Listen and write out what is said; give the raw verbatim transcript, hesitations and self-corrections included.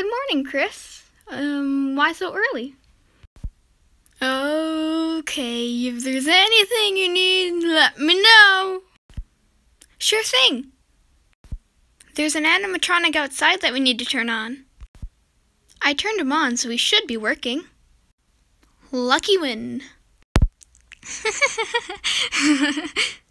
Good morning, Chris. Um, why so early? Okay, if there's anything you need, let me know. Sure thing. There's an animatronic outside that we need to turn on. I turned him on, so he should be working. Lucky win.